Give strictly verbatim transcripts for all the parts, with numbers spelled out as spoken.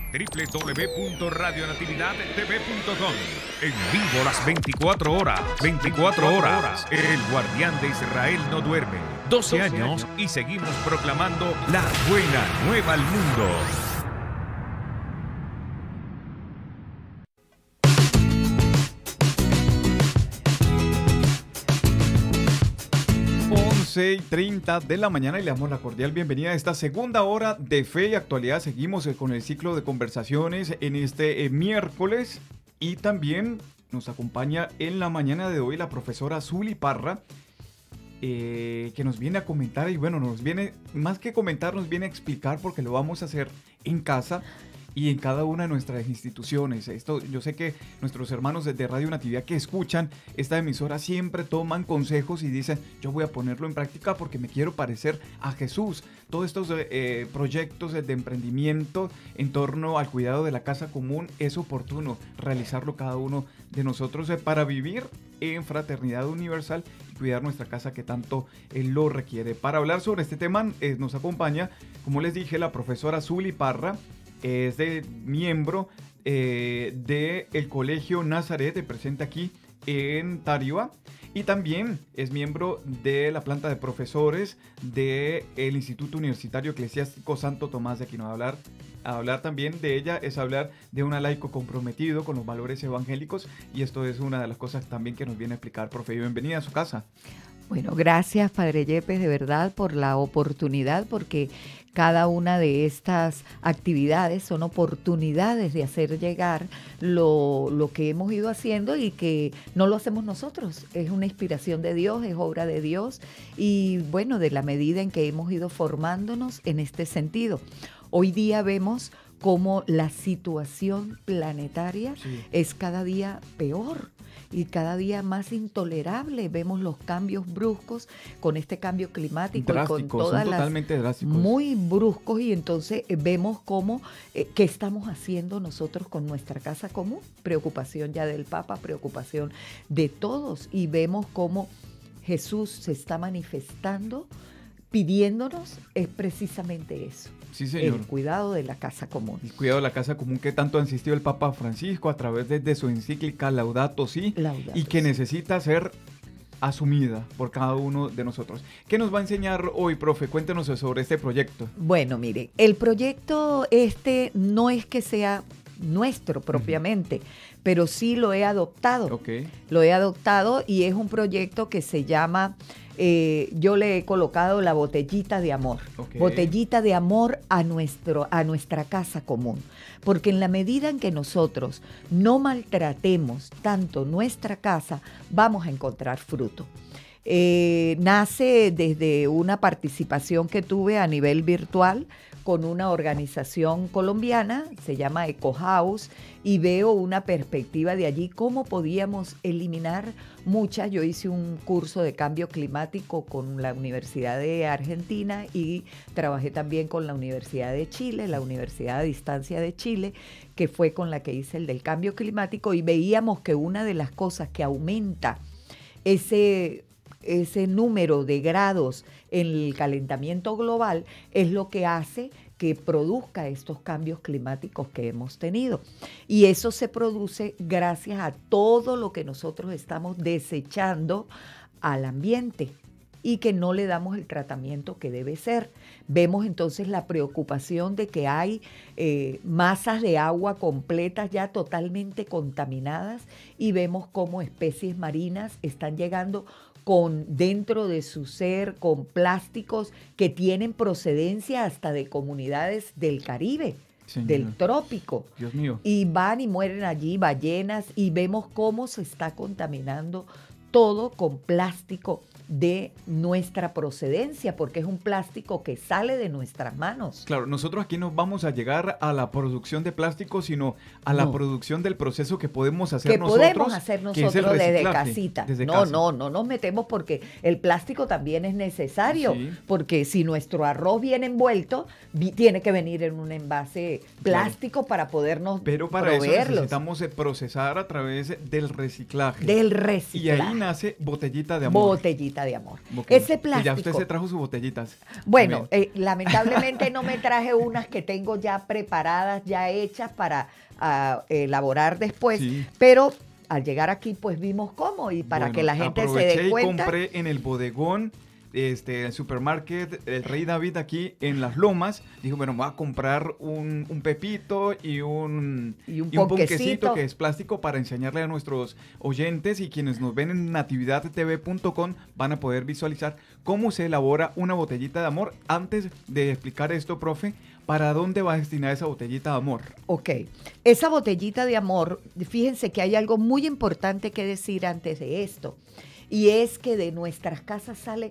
doble u doble u doble u punto radio natividad t v punto com. En vivo las veinticuatro horas. veinticuatro horas. El guardián de Israel no duerme. doce años y seguimos proclamando la buena nueva al mundo. once y treinta de la mañana y le damos la cordial bienvenida a esta segunda hora de Fe y Actualidad. Seguimos eh, con el ciclo de conversaciones en este eh, miércoles y también nos acompaña en la mañana de hoy la profesora Zuli Parra, eh, que nos viene a comentar y bueno, nos viene, más que comentar, nos viene a explicar porque lo vamos a hacer en casa y en cada una de nuestras instituciones. Esto, yo sé que nuestros hermanos de Radio Natividad que escuchan esta emisora siempre toman consejos y dicen, yo voy a ponerlo en práctica porque me quiero parecer a Jesús. Todos estos eh, proyectos de emprendimiento en torno al cuidado de la casa común es oportuno realizarlo cada uno de nosotros eh, para vivir en fraternidad universal y cuidar nuestra casa que tanto eh, lo requiere. Para hablar sobre este tema eh, nos acompaña, como les dije, la profesora Zuli Parra. Es de miembro eh, del Colegio Nazaret, presente aquí en Tariwa, y también es miembro de la planta de profesores del Instituto Universitario Eclesiástico Santo Tomás de Aquino. A hablar, a hablar también de ella es hablar de un laico comprometido con los valores evangélicos, y esto es una de las cosas también que nos viene a explicar, profe. Bienvenida a su casa. Bueno, gracias, Padre Yepes, de verdad, por la oportunidad, porque cada una de estas actividades son oportunidades de hacer llegar lo, lo que hemos ido haciendo y que no lo hacemos nosotros. Es una inspiración de Dios, es obra de Dios y, bueno, de la medida en que hemos ido formándonos en este sentido. Hoy día vemos cómo la situación planetaria sí. es cada día peor y cada día más intolerable. Vemos los cambios bruscos con este cambio climático drásticos, y con todas son las totalmente drásticos. Muy bruscos, y entonces eh, vemos cómo eh, qué estamos haciendo nosotros con nuestra casa común. Preocupación ya del Papa, preocupación de todos, y vemos cómo Jesús se está manifestando pidiéndonos es precisamente eso. Sí, señor. El cuidado de la casa común. El cuidado de la casa común que tanto ha insistido el Papa Francisco a través de, de su encíclica Laudato Si, Laudato y que Si. necesita ser asumida por cada uno de nosotros. ¿Qué nos va a enseñar hoy, profe? Cuéntenos sobre este proyecto. Bueno, mire, el proyecto este no es que sea nuestro propiamente, uh-huh. pero sí lo he adoptado. Okay. Lo he adoptado y es un proyecto que se llama... Eh, yo le he colocado la botellita de amor, okay. botellita de amor a, nuestro, a nuestra casa común, porque en la medida en que nosotros no maltratemos tanto nuestra casa, vamos a encontrar fruto. Eh, nace desde una participación que tuve a nivel virtual con una organización colombiana, se llama Eco House, y veo una perspectiva de allí, cómo podíamos eliminar muchas. Yo hice un curso de cambio climático con la Universidad de Argentina y trabajé también con la Universidad de Chile, la Universidad a Distancia de Chile, que fue con la que hice el del cambio climático, y veíamos que una de las cosas que aumenta ese... ese número de grados en el calentamiento global es lo que hace que produzca estos cambios climáticos que hemos tenido. Y eso se produce gracias a todo lo que nosotros estamos desechando al ambiente y que no le damos el tratamiento que debe ser. Vemos entonces la preocupación de que hay eh, masas de agua completas ya totalmente contaminadas, y vemos cómo especies marinas están llegando con dentro de su ser, con plásticos que tienen procedencia hasta de comunidades del Caribe, Señor. Del trópico. Dios mío. Y van y mueren allí ballenas, y vemos cómo se está contaminando todo con plástico de nuestra procedencia, porque es un plástico que sale de nuestras manos. Claro, nosotros aquí no vamos a llegar a la producción de plástico, sino a la no. producción del proceso que podemos hacer que nosotros. Que podemos hacer nosotros desde casita. Desde no, casa. no, no nos metemos, porque el plástico también es necesario, sí. porque si nuestro arroz viene envuelto, vi, tiene que venir en un envase plástico, claro. para podernos Pero para proveerlos. eso necesitamos procesar a través del reciclaje. Del reciclaje. Y ahí nace Botellita de Amor. Botellita de Amor. Okay. Ese plástico. Y ya usted se trajo sus botellitas. Bueno, eh, lamentablemente no me traje unas que tengo ya preparadas, ya hechas para uh, elaborar después, sí. Pero al llegar aquí pues vimos cómo y para bueno, que la gente se dé cuenta. Y compré en el bodegón, este, el supermarket El Rey David aquí en Las Lomas. Dijo, bueno, voy a comprar un, un pepito y un, y un, y un ponquecito que es plástico para enseñarle a nuestros oyentes y quienes nos ven en natividad t v punto com van a poder visualizar cómo se elabora una botellita de amor. Antes de explicar esto, profe, ¿para dónde va a destinar esa botellita de amor? Ok, esa botellita de amor, fíjense que hay algo muy importante que decir antes de esto, y es que de nuestras casas sale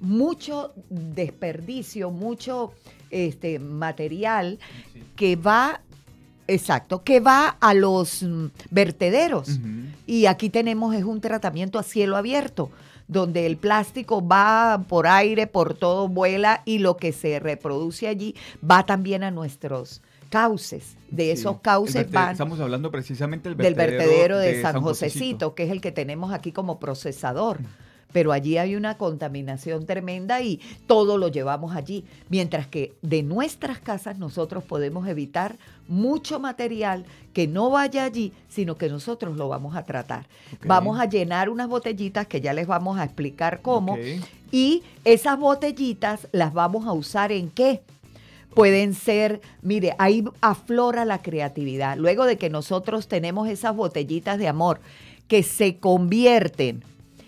mucho desperdicio, mucho este, material sí. que va, exacto, que va a los mm, vertederos. Uh-huh. Y aquí tenemos es un tratamiento a cielo abierto, donde el plástico va por aire, por todo vuela y lo que se reproduce allí va también a nuestros cauces. De esos sí, cauces van... Estamos hablando precisamente del vertedero, del vertedero de, de San, San Josecito, Josecito, que es el que tenemos aquí como procesador. Pero allí hay una contaminación tremenda y todo lo llevamos allí. Mientras que de nuestras casas nosotros podemos evitar mucho material que no vaya allí, sino que nosotros lo vamos a tratar. Okay. Vamos a llenar unas botellitas que ya les vamos a explicar cómo. Okay. Y esas botellitas las vamos a usar ¿en qué? Pueden ser, mire, ahí aflora la creatividad. Luego de que nosotros tenemos esas botellitas de amor que se convierten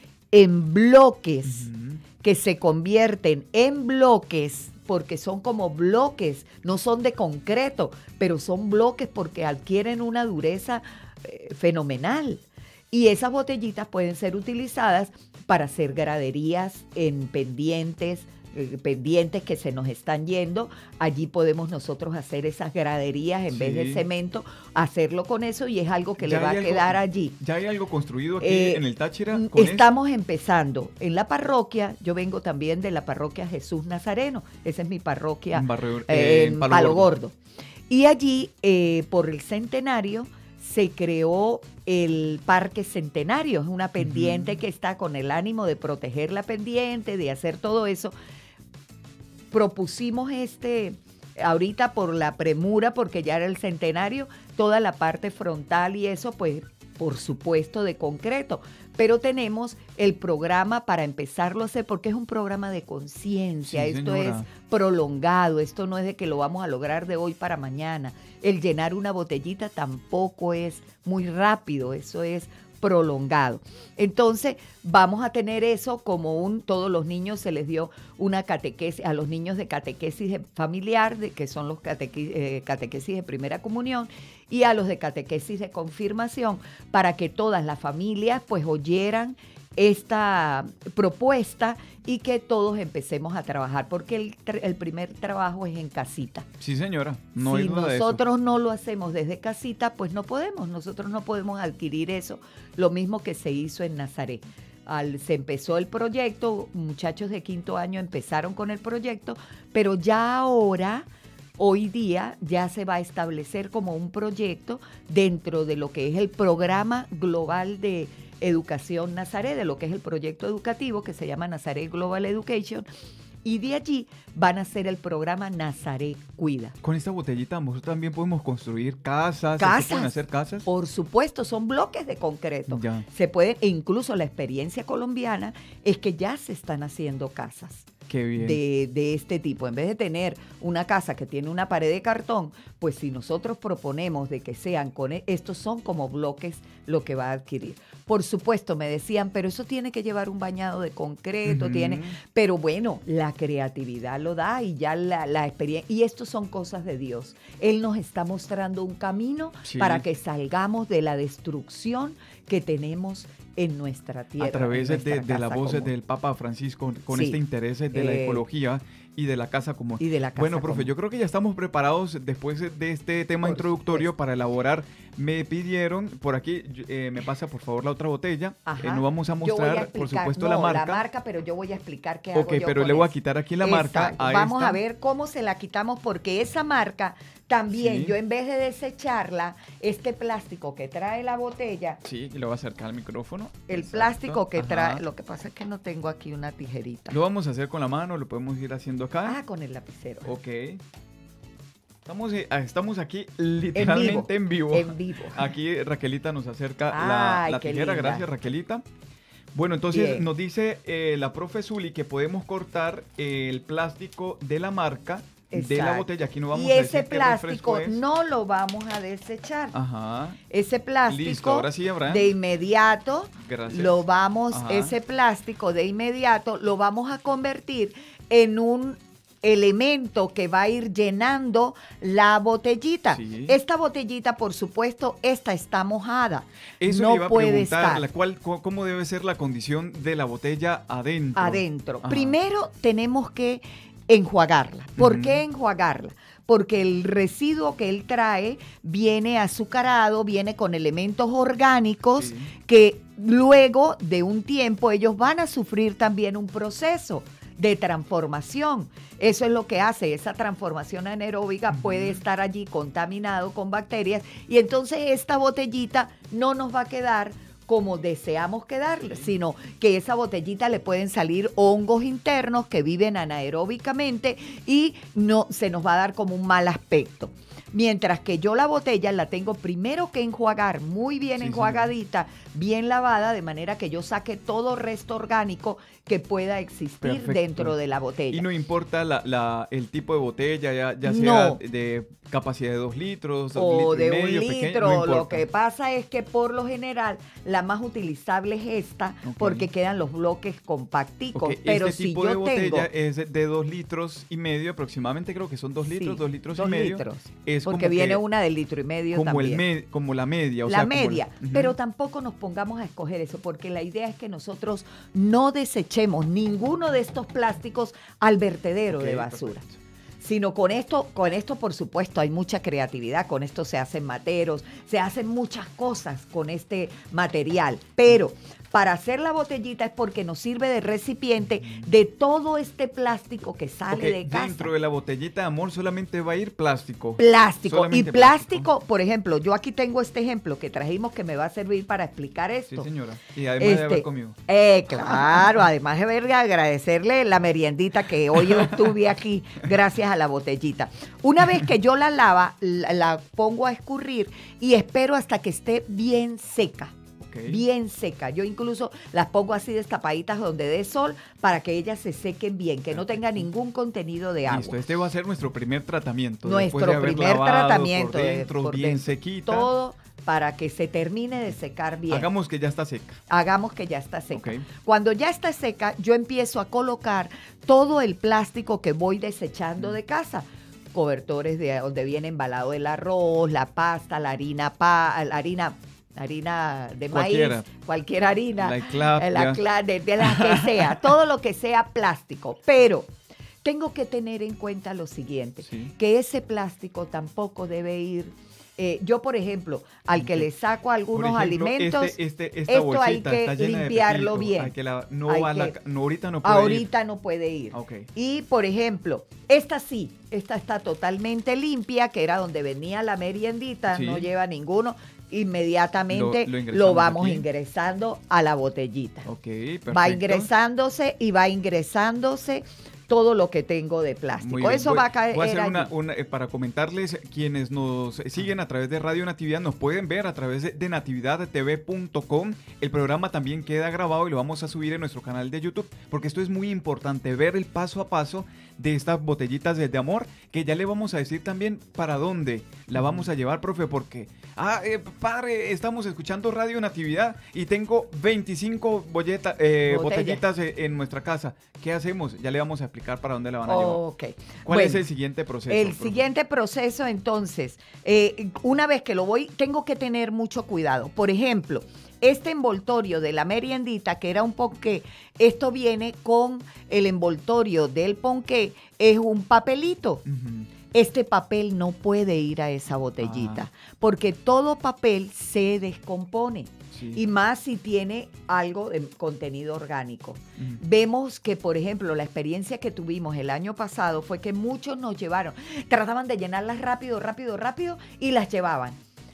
en bloques, uh-huh. que se convierten en bloques, porque son como bloques, no son de concreto, pero son bloques porque adquieren una dureza eh, fenomenal. Y esas botellitas pueden ser utilizadas para hacer graderías en pendientes, eh, pendientes que se nos están yendo. Allí podemos nosotros hacer esas graderías en sí. vez de cemento, hacerlo con eso y es algo que le va a algo, quedar allí. ¿Ya hay algo construido aquí eh, en el Táchira? Estamos eso? empezando. En la parroquia, yo vengo también de la parroquia Jesús Nazareno, esa es mi parroquia en, barrio, eh, en Palo, Palo Gordo. Gordo. Y allí, eh, por el centenario, se creó el Parque Centenario, es una pendiente uh-huh. que está con el ánimo de proteger la pendiente, de hacer todo eso. Propusimos este, ahorita por la premura, porque ya era el centenario, toda la parte frontal y eso, pues, por supuesto, de concreto. Pero tenemos el programa para empezarlo a hacer, porque es un programa de conciencia. Sí, esto señora. Es prolongado, esto no es de que lo vamos a lograr de hoy para mañana. El llenar una botellita tampoco es muy rápido, eso es prolongado. Entonces, vamos a tener eso como un, todos los niños se les dio una catequesis, a los niños de catequesis familiar, de, que son los catequi, eh, catequesis de primera comunión, y a los de catequesis de confirmación, para que todas las familias pues oyeran esta propuesta y que todos empecemos a trabajar, porque el, el primer trabajo es en casita. Sí, señora, no hay duda de eso. Si nosotros no lo hacemos desde casita, pues no podemos, nosotros no podemos adquirir eso, lo mismo que se hizo en Nazaret. Al, se empezó el proyecto, muchachos de quinto año empezaron con el proyecto, pero ya ahora, hoy día, ya se va a establecer como un proyecto dentro de lo que es el programa global de Educación Nazaret, de lo que es el proyecto educativo que se llama Nazaret Global Education, y de allí van a hacer el programa Nazaret Cuida. Con esta botellita nosotros también podemos construir casas. ¿Casas? ¿Se pueden hacer casas? Por supuesto, son bloques de concreto. Ya. Se pueden, e incluso la experiencia colombiana es que ya se están haciendo casas. Qué bien. De, de este tipo. En vez de tener una casa que tiene una pared de cartón, pues si nosotros proponemos de que sean con estos son como bloques lo que va a adquirir. Por supuesto, me decían, pero eso tiene que llevar un bañado de concreto, uh-huh. tiene, pero bueno, la creatividad lo da y ya la, la experiencia, y esto son cosas de Dios. Él nos está mostrando un camino sí. para que salgamos de la destrucción que tenemos en nuestra tierra. A través de, de la voz del Papa Francisco, con sí. este interés de la eh, ecología y de la casa común. Y de la casa bueno, profe, común. Yo creo que ya estamos preparados después de este tema Por introductorio supuesto. Para elaborar Me pidieron, por aquí, eh, me pasa por favor la otra botella. Eh, no vamos a Yo voy a mostrar, explicar, por supuesto, no, la marca. la marca, pero yo voy a explicar qué Ok, hago yo pero con le voy a eso. quitar aquí la Exacto. marca. A Vamos esta. a ver cómo se la quitamos, porque esa marca también, Sí. yo en vez de desecharla, este plástico que trae la botella, Sí, y lo voy a acercar al micrófono. el Exacto. plástico que Ajá. trae, lo que pasa es que no tengo aquí una tijerita. Lo vamos a hacer con la mano, lo podemos ir haciendo acá. Ah, con el lapicero. Ok. Estamos, eh, estamos aquí literalmente en vivo. En vivo. Aquí Raquelita nos acerca la, Ay, la qué tijera. linda. Gracias, Raquelita. Bueno, entonces Bien. nos dice eh, la profe Zuli que podemos cortar eh, el plástico de la marca de la Exacto. botella. Aquí no vamos y a ese decir qué refresco plástico es. no lo vamos a desechar. Ajá. Ese plástico Listo, ahora sí, Abraham. de inmediato Gracias. lo vamos, Ajá. ese plástico de inmediato lo vamos a convertir en un elemento que va a ir llenando la botellita. Sí. Esta botellita, por supuesto, esta está mojada. Eso no le iba a puede preguntar, estar la cual, cu- ¿cómo debe ser la condición de la botella adentro? adentro. Ajá. Primero tenemos que enjuagarla. ¿Por Ujú. qué enjuagarla? Porque el residuo que él trae viene azucarado, viene con elementos orgánicos Sí. que luego de un tiempo ellos van a sufrir también un proceso de transformación. Eso es lo que hace, esa transformación anaeróbica Ujú. puede estar allí contaminado con bacterias y entonces esta botellita no nos va a quedar como deseamos quedarle, sino que esa botellita le pueden salir hongos internos que viven anaeróbicamente y no se nos va a dar como un mal aspecto. Mientras que yo la botella la tengo primero que enjuagar muy bien Sí, enjuagadita, bien lavada, de manera que yo saque todo resto orgánico que pueda existir Perfecto. dentro de la botella. Y no importa la, la- el tipo de botella, ya, ya sea No. de capacidad de dos litros, dos o litros de y medio, un pequeño, litro. no Lo importa. que pasa es que por lo general la más utilizable es esta, Ok. porque quedan los bloques compacticos. Ok, Pero este si tipo yo de botella tengo es de- de dos litros y medio aproximadamente, creo que son dos litros, Sí, dos litros dos y medio. litros, Es porque como viene que- una del litro y medio como, el también. me- como la media. O la sea, como media, Ujú. pero tampoco nos pongamos a escoger eso, porque la idea es que nosotros no desechemos ninguno de estos plásticos al vertedero Ok, de basura. perfecto. Sino con esto, con esto por supuesto hay mucha creatividad, con esto se hacen materos, se hacen muchas cosas con este material, pero para hacer la botellita es porque nos sirve de recipiente de todo este plástico que sale Ok, de casa. dentro de la botellita de amor solamente va a ir plástico. Plástico. Solamente Y plástico, por ejemplo, yo aquí tengo este ejemplo que trajimos que me va a servir para explicar Sí, esto. señora. Y además de Este, haber comido. eh, claro, además de ver, agradecerle la meriendita que hoy yo tuve aquí gracias a la botellita. Una vez que yo la lava, la, la pongo a escurrir y espero hasta que esté bien seca. Ok. Bien seca. Yo incluso las pongo así destapaditas donde dé sol para que ellas se sequen bien, que no tenga ningún contenido de agua. Listo, este va a ser nuestro primer tratamiento. Nuestro después de haber primer lavado tratamiento por de- dentro, por bien dentro. sequita. Todo para que se termine de secar bien. Hagamos que ya está seca. Hagamos que ya está seca. Ok. Cuando ya está seca, yo empiezo a colocar todo el plástico que voy desechando de casa. Cobertores de donde viene embalado el arroz, la pasta, la harina, pa, la harina, harina de Cualquiera. maíz, cualquier harina, La eclapia. eh, la cla- de, de la que sea, todo lo que sea plástico. Pero tengo que tener en cuenta lo siguiente, Sí. que ese plástico tampoco debe ir. Eh, yo, por ejemplo, al que le saco algunos Por ejemplo, alimentos, este, este, esta esto hay bolsita que está llena de limpiarlo pepito. bien. Hay que la- no Hay va a la que- ca- no, ahorita no puede ahorita ir. no puede ir. Ok. Y, por ejemplo, esta sí, esta está totalmente limpia, que era donde venía la meriendita, Sí. no lleva ninguno. Inmediatamente Lo- lo lo, ingresamos vamos aquí. ingresando a la botellita. Ok, perfecto. Va ingresándose y va ingresándose todo lo que tengo de plástico. Muy bien. Eso Voy- va a caer Voy a hacer allí. una, una, eh, para comentarles, quienes nos siguen a través de Radio Natividad, nos pueden ver a través de, de natividad t v punto com. El programa también queda grabado y lo vamos a subir en nuestro canal de YouTube, porque esto es muy importante, ver el paso a paso de estas botellitas de, de amor, que ya le vamos a decir también para dónde la vamos a llevar, profe, porque, ah, eh, padre, estamos escuchando Radio Natividad y tengo veinticinco bolleta, eh, Botella. botellitas eh, en nuestra casa. ¿Qué hacemos? Ya le vamos a explicar para dónde la van a llevar. Ok. ¿Cuál Bueno, es el siguiente proceso? El profe? siguiente proceso, entonces, eh, una vez que lo voy, tengo que tener mucho cuidado. Por ejemplo, este envoltorio de la meriendita, que era un ponqué, esto viene con el envoltorio del ponqué, es un papelito. Ujú. este papel no puede ir a esa botellita, ah. porque todo papel se descompone. Sí. Y más si tiene algo de contenido orgánico. Mm. Vemos que, por ejemplo, la experiencia que tuvimos el año pasado fue que muchos nos llevaron, trataban de llenarlas rápido, rápido, rápido y las llevaban.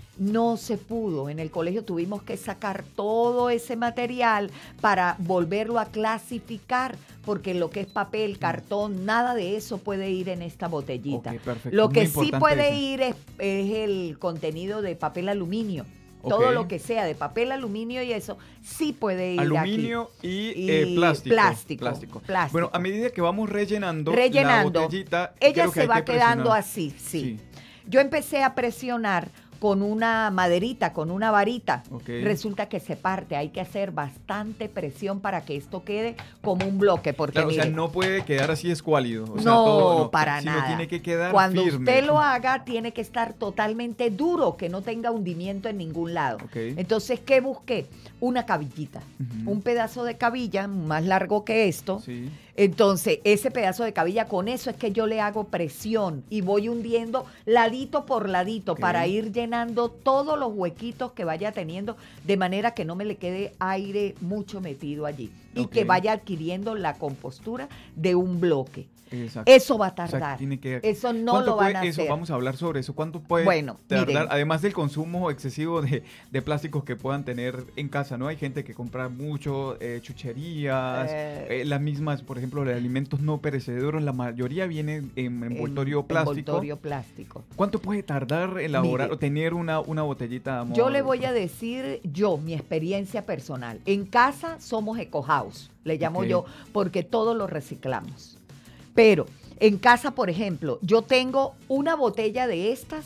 No se pudo. En el colegio tuvimos que sacar todo ese material para volverlo a clasificar, porque lo que es papel, cartón, nada de eso puede ir en esta botellita. Okay, perfecto. Lo que sí puede eso. ir es, es el contenido de papel aluminio. Todo okay. lo que sea de papel, aluminio y eso, sí puede ir aluminio aquí. y, y eh, plástico, plástico, plástico. Plástico. Bueno, a medida que vamos rellenando, rellenando la botellita, ella creo que se va quedando presionar. así, sí. sí. Yo empecé a presionar con una maderita, con una varita. Okay. Resulta que se parte. Hay que hacer bastante presión para que esto quede como un bloque. Porque claro, mire, o sea, no puede quedar así escuálido. O no, sea, todo, no, para sino nada. Tiene que quedar Cuando firme. usted lo haga, tiene que estar totalmente duro, que no tenga hundimiento en ningún lado. Okay. Entonces, ¿qué busqué? Una cabillita. Uh-huh. Un pedazo de cabilla más largo que esto. Sí. Entonces, ese pedazo de cabilla, con eso es que yo le hago presión y voy hundiendo ladito por ladito okay. para ir llenando todos los huequitos que vaya teniendo, de manera que no me le quede aire mucho metido allí y okay. que vaya adquiriendo la compostura de un bloque. Exacto. Eso va a tardar. O sea, tiene que... Eso no lo van a eso? hacer. Vamos a hablar sobre eso. ¿Cuánto puede bueno, tardar? Miren. Además del consumo excesivo de, de plásticos que puedan tener en casa, ¿no? Hay gente que compra mucho, eh, chucherías, eh, eh, las mismas, por ejemplo, de alimentos no perecederos, la mayoría vienen en envoltorio en, plástico. Envoltorio plástico. ¿Cuánto puede tardar elaborar Mire, o tener una, una botellita de amor? Yo le voy a decir yo, mi experiencia personal. En casa somos Eco House, le llamo okay. yo, porque todo lo reciclamos. Pero en casa, por ejemplo, yo tengo una botella de estas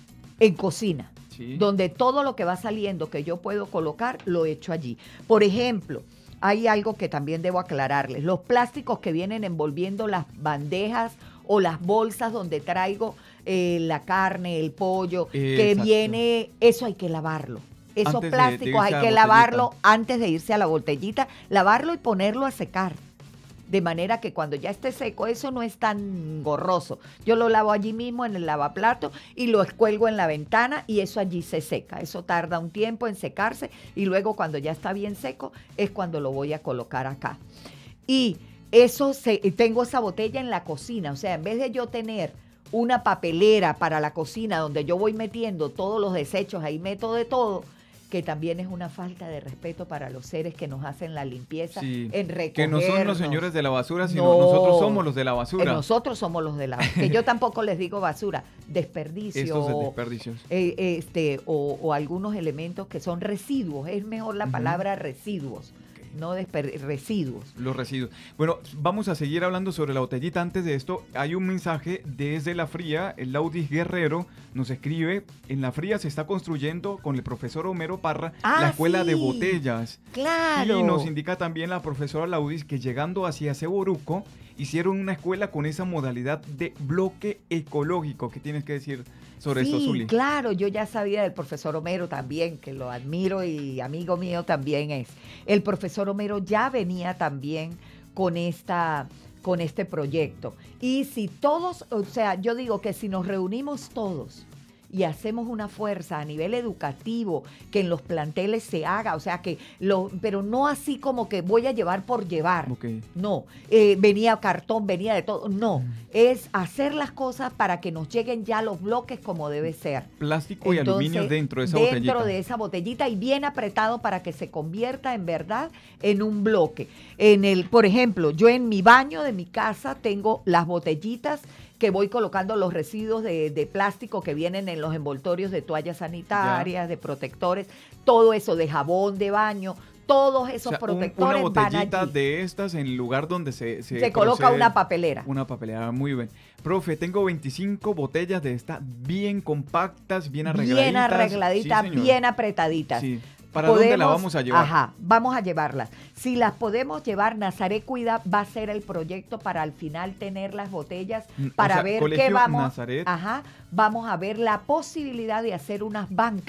en cocina, sí. donde todo lo que va saliendo que yo puedo colocar, lo echo allí. Por ejemplo, hay algo que también debo aclararles. Los plásticos que vienen envolviendo las bandejas o las bolsas donde traigo eh, la carne, el pollo, eh, que exacto. viene, eso hay que lavarlo. Esos antes plásticos de, de hay que lavarlo antes de irse a la botellita, lavarlo y ponerlo a secar. De manera que cuando ya esté seco, eso no es tan gorroso. Yo lo lavo allí mismo en el lavaplato y lo cuelgo en la ventana y eso allí se seca. Eso tarda un tiempo en secarse y luego cuando ya está bien seco es cuando lo voy a colocar acá. Y eso se, tengo esa botella en la cocina. O sea, en vez de yo tener una papelera para la cocina donde yo voy metiendo todos los desechos, ahí meto de todo, que también es una falta de respeto para los seres que nos hacen la limpieza, sí, en recogernos. Que no son los señores de la basura, sino no, nosotros somos los de la basura. Nosotros somos los de la basura. Que yo tampoco les digo basura, desperdicio. Estos de desperdicios. Eh, este, o, o algunos elementos que son residuos. Es mejor la uh-huh. palabra residuos. No desper- residuos. Los residuos. Bueno, vamos a seguir hablando sobre la botellita. Antes de esto, hay un mensaje desde La Fría. El Laudis Guerrero nos escribe: en La Fría se está construyendo con el profesor Homero Parra ah, la escuela sí. de botellas. Claro. Y nos indica también la profesora Laudis que llegando hacia Ceboruco hicieron una escuela con esa modalidad de bloque ecológico. ¿Qué tienes que decir sobre sí, esto, Zuli? Claro, yo ya sabía del profesor Homero también, que lo admiro y amigo mío también es. El profesor Homero ya venía también con esta, con este proyecto. Y si todos, o sea, yo digo que si nos reunimos todos y hacemos una fuerza a nivel educativo, que en los planteles se haga, o sea, que lo, pero no así como que voy a llevar por llevar. Okay. No, eh, venía cartón, venía de todo. No, mm. es hacer las cosas para que nos lleguen ya los bloques como debe ser. Plástico y Entonces, aluminio dentro de esa dentro botellita. Dentro de esa botellita y bien apretado para que se convierta en verdad en un bloque. En el, por ejemplo, yo en mi baño de mi casa tengo las botellitas que voy colocando los residuos de, de plástico que vienen en los envoltorios de toallas sanitarias, ya. de protectores, todo eso, de jabón de baño, todos esos o sea, protectores un, una van botellita allí. de estas en el lugar donde se... Se, se coloca una papelera. Una papelera, muy bien. Profe, tengo veinticinco botellas de estas bien compactas, bien arregladitas. Bien arregladitas, sí, bien apretaditas. Sí. ¿Para podemos, dónde la vamos a llevar? Ajá, vamos a llevarlas. Si las podemos llevar, Nazaret Cuida va a ser el proyecto para al final tener las botellas para o sea, ver qué vamos. Nazaret. Ajá, vamos a ver la posibilidad de hacer unas bancas.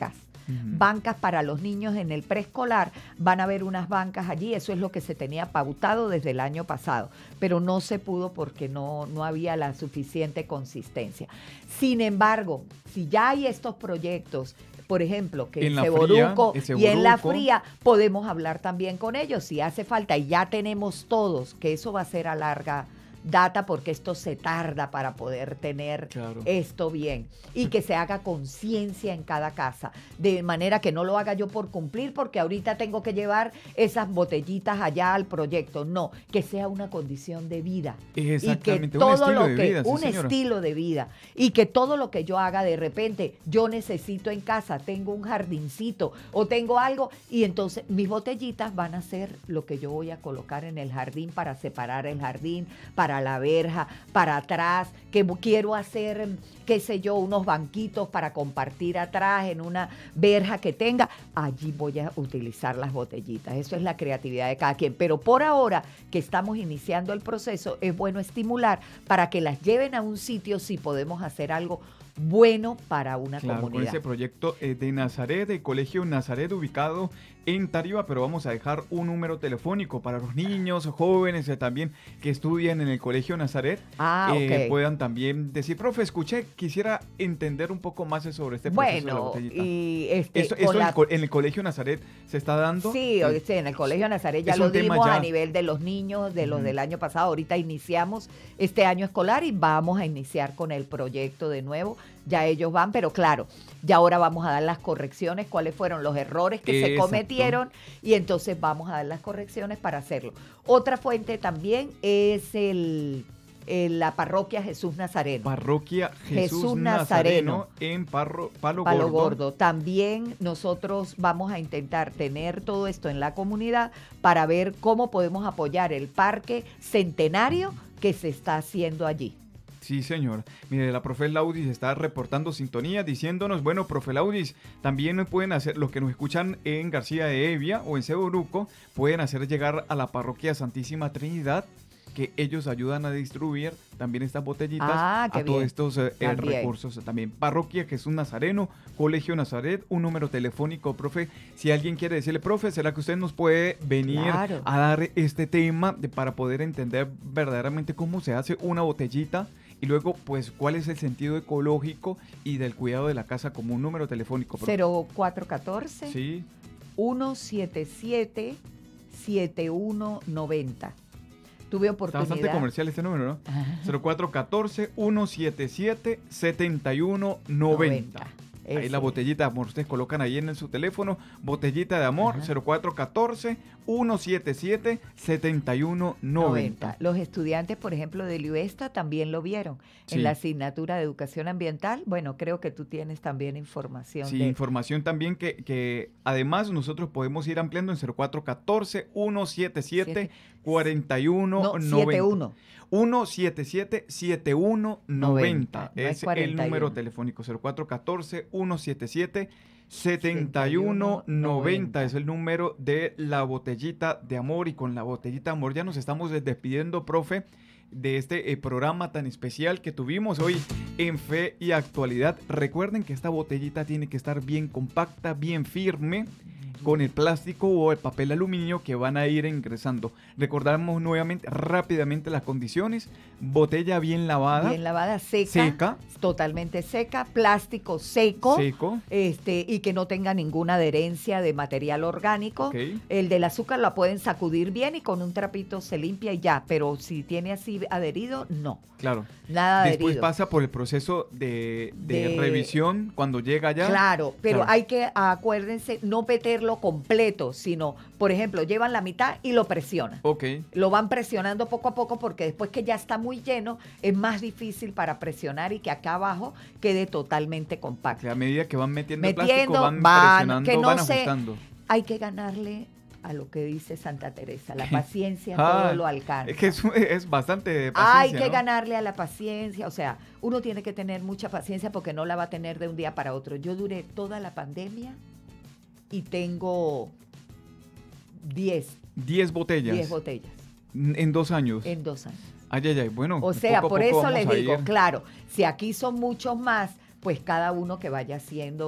Uh-huh. Bancas para los niños en el preescolar, van a haber unas bancas allí, eso es lo que se tenía pautado desde el año pasado, pero no se pudo porque no, no había la suficiente consistencia. Sin embargo, si ya hay estos proyectos, por ejemplo, que en Ceboruco y en La Fría, podemos hablar también con ellos si hace falta, y ya tenemos todos, que eso va a ser a larga data porque esto se tarda para poder tener claro. esto bien y que se haga conciencia en cada casa, de manera que no lo haga yo por cumplir porque ahorita tengo que llevar esas botellitas allá al proyecto, no, que sea una condición de vida y que todo lo que vida, sí, un señora. estilo de vida y que todo lo que yo haga de repente yo necesito en casa, tengo un jardincito o tengo algo y entonces mis botellitas van a ser lo que yo voy a colocar en el jardín para separar el jardín, para la verja, para atrás, que quiero hacer, qué sé yo, unos banquitos para compartir atrás en una verja que tenga, allí voy a utilizar las botellitas. Eso es la creatividad de cada quien. Pero por ahora que estamos iniciando el proceso, es bueno estimular para que las lleven a un sitio si podemos hacer algo bueno para una claro, comunidad. Con ese proyecto eh, de Nazaret, del Colegio Nazaret, ubicado en Tariba, pero vamos a dejar un número telefónico para los niños, jóvenes eh, también que estudian en el Colegio Nazaret, ah, eh, okay. puedan también decir, profe, escuché, quisiera entender un poco más sobre este proceso bueno, de la botellita. Y este, ¿Esto, esto la... en, el co- en el Colegio Nazaret se está dando? Sí, eh, sí, en el Colegio Nazaret ya lo dimos ya. a nivel de los niños, de los uh-huh. del año pasado. Ahorita iniciamos este año escolar y vamos a iniciar con el proyecto de nuevo. Ya ellos van, pero claro, ya ahora vamos a dar las correcciones, cuáles fueron los errores que Exacto. se cometieron y entonces vamos a dar las correcciones para hacerlo. Otra fuente también es el, el la parroquia Jesús Nazareno. Parroquia Jesús, Jesús Nazareno, Nazareno en Parro, Palo, Palo Gordo. Gordo. También nosotros vamos a intentar tener todo esto en la comunidad para ver cómo podemos apoyar el parque centenario que se está haciendo allí. Sí, señor. Mire, la profe Laudis está reportando sintonía, diciéndonos, bueno, profe Laudis, también pueden hacer, los que nos escuchan en García de Evia o en Ceboruco, pueden hacer llegar a la parroquia Santísima Trinidad, que ellos ayudan a distribuir también estas botellitas ah, a bien. todos estos eh, recursos. También Parroquia Jesús Nazareno, Colegio Nazaret, un número telefónico, profe. Si alguien quiere decirle, profe, ¿será que usted nos puede venir claro. a dar este tema de, para poder entender verdaderamente cómo se hace una botellita? Y luego, pues, ¿cuál es el sentido ecológico y del cuidado de la casa como un número telefónico? cero cuatro uno cuatro, sí. uno siete siete, siete uno nueve cero. Tuve oportunidad. Está bastante comercial este número, ¿no? cero cuatro uno cuatro, uno siete siete, siete uno nueve cero. Ahí la botellita de amor, ustedes colocan ahí en su teléfono, botellita de amor, Ajá. cero cuatro uno cuatro, uno siete siete, siete uno nueve cero. Los estudiantes, por ejemplo, de Liuesta también lo vieron sí. en la asignatura de Educación Ambiental. Bueno, creo que tú tienes también información. Sí, de... información también que, que además nosotros podemos ir ampliando en cero cuatro uno cuatro, uno siete siete, cuatro uno nueve cero. uno siete siete, siete uno nueve cero no es, es el número telefónico. Cero cuatro uno cuatro, uno siete siete, siete uno nueve cero es el número de la botellita de amor. Y con la botellita de amor ya nos estamos despidiendo, profe, de este eh, programa tan especial que tuvimos hoy en Fe y Actualidad. Recuerden que esta botellita tiene que estar bien compacta, bien firme, con el plástico o el papel aluminio que van a ir ingresando. Recordamos nuevamente, rápidamente las condiciones: botella bien lavada. Bien lavada, seca. Seca. Totalmente seca, plástico seco. Seco. Este, y que no tenga ninguna adherencia de material orgánico. Okay. El del azúcar la pueden sacudir bien y con un trapito se limpia y ya, pero si tiene así adherido, no. Claro. Nada adherido. Después pasa por el proceso de, de, de revisión cuando llega allá. Claro, pero claro. hay que, acuérdense, no meterlo completo, sino, por ejemplo, llevan la mitad y lo presionan. Ok. Lo van presionando poco a poco porque después que ya está muy lleno, es más difícil para presionar y que acá abajo quede totalmente compacto. A medida que van metiendo, metiendo el plástico, van, van presionando, que no van se, ajustando. Hay que ganarle a lo que dice Santa Teresa, la paciencia ah, todo lo alcanza. Es que es, es bastante paciencia, Hay que ¿no? ganarle a la paciencia, o sea, uno tiene que tener mucha paciencia porque no la va a tener de un día para otro. Yo duré toda la pandemia y tengo diez. diez botellas. diez botellas. En dos años. En dos años. Ay, ay, ay, bueno. O sea, poco por a poco eso les digo, ir. claro, si aquí son muchos más, pues cada uno que vaya haciendo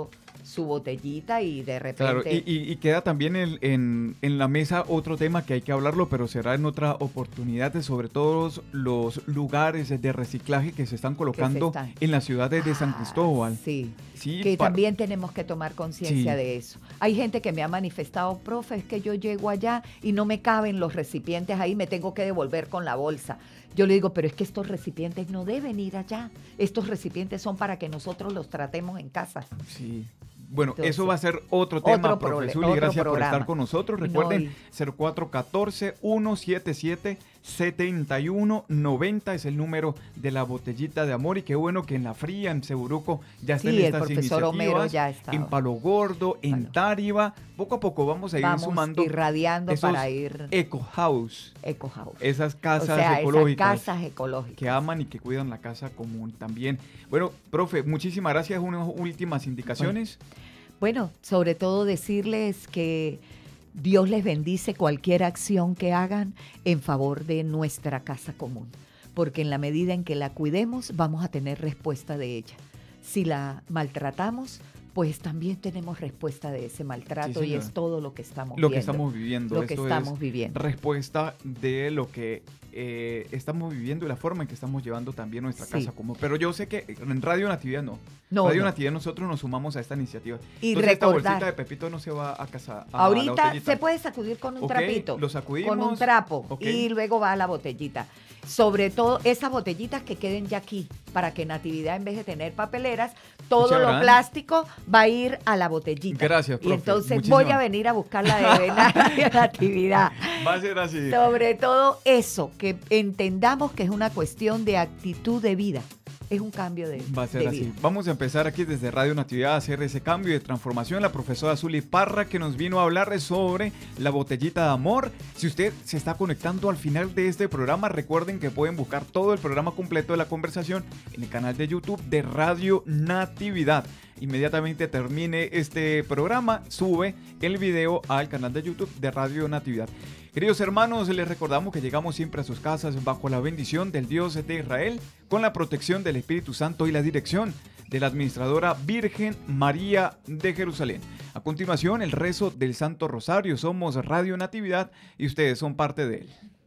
su botellita y de repente... Claro, y, y, y queda también en, en, en la mesa otro tema que hay que hablarlo, pero será en otra oportunidad, sobre todos los lugares de reciclaje que se están colocando se están. en las ciudades de San Cristóbal. Ah, sí, sí que para... también tenemos que tomar conciencia sí. de eso. Hay gente que me ha manifestado, profe, es que yo llego allá y no me caben los recipientes ahí, me tengo que devolver con la bolsa. Yo le digo, pero es que estos recipientes no deben ir allá. Estos recipientes son para que nosotros los tratemos en casa. Sí. Bueno, Entonces, eso va a ser otro tema, otro profesor, y gracias programa. por estar con nosotros. Recuerden, no, y... cero cuatro uno cuatro, uno siete siete, siete uno nueve cero es el número de la botellita de amor, y qué bueno que en La Fría, en Seguruco, ya estén sí, estas el profesor iniciativas. Homero ya está. En Palo Gordo, en bueno. Táriba, poco a poco vamos a ir vamos sumando irradiando esos para ir... Eco House. Eco House. Esas casas o sea, ecológicas. Esas casas ecológicas. Que aman y que cuidan la casa común también. Bueno, profe, muchísimas gracias. Unas últimas indicaciones. Bueno. Bueno, sobre todo decirles que Dios les bendice cualquier acción que hagan en favor de nuestra casa común, porque en la medida en que la cuidemos vamos a tener respuesta de ella. Si la maltratamos, pues también tenemos respuesta de ese maltrato, sí, y es todo lo que estamos lo viendo. que estamos viviendo. Lo que Esto estamos es viviendo. Respuesta de lo que eh, estamos viviendo y la forma en que estamos llevando también nuestra sí. casa común. Pero yo sé que en Radio Natividad no. No, Radio no. Natividad nosotros nos sumamos a esta iniciativa. Y Entonces recordar, esta bolsita de Pepito no se va a casa. A ahorita se puede sacudir con un okay, trapito. Lo sacudimos. Con un trapo. Okay. Y luego va a la botellita. Sobre todo esas botellitas que queden ya aquí, para que Natividad, en vez de tener papeleras, todo lo plástico va a ir a la botellita. Gracias, profe. Y entonces Muchísimas. voy a venir a buscar la de Natividad. Va a ser así. Sobre todo eso, que entendamos que es una cuestión de actitud de vida. Es un cambio de, Va a ser de así. vida. Vamos a empezar aquí desde Radio Natividad a hacer ese cambio de transformación. La profesora Zuli Parra, que nos vino a hablar sobre la botellita de amor. Si usted se está conectando al final de este programa, recuerden que pueden buscar todo el programa completo de la conversación en el canal de YouTube de Radio Natividad. Inmediatamente termine este programa, sube el video al canal de YouTube de Radio Natividad. Queridos hermanos, les recordamos que llegamos siempre a sus casas bajo la bendición del Dios de Israel, con la protección del Espíritu Santo y la dirección de la administradora Virgen María de Jerusalén. A continuación, el rezo del Santo Rosario. Somos Radio Natividad y ustedes son parte de él.